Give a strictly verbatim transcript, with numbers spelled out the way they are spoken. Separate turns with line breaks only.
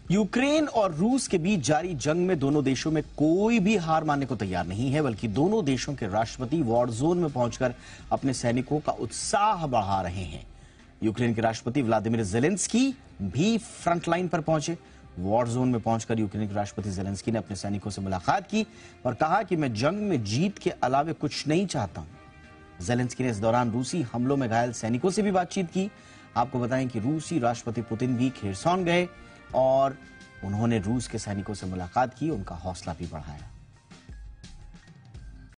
Ukraine और रूस के बीच जारी जंग में दोनों देशों में कोई भी हार मानने को तैयार नहीं है, बल्कि दोनों देशों के राष्ट्रपति वॉर जोन में पहुंचकर अपने सैनिकों का उत्साह बढ़ा रहे हैं। यूक्रेन के राष्ट्रपति व्लादिमीर ज़ेलेंस्की भी फ्रंटलाइन पर पहुंचे। वॉर जोन में पहुंचकर यूक्रेन के राष्ट्रपति ज़ेलेंस्की ने अपने सैनिकों से मुलाकात की और कहा कि मैं जंग में जीत के अलावे कुछ नहीं चाहता हूं। ज़ेलेंस्की ने इस दौरान रूसी हमलों में घायल सैनिकों से भी बातचीत की। आपको बताएं कि रूसी राष्ट्रपति पुतिन भी खेरसॉन गए और उन्होंने रूस के सैनिकों से मुलाकात की, उनका हौसला भी बढ़ाया।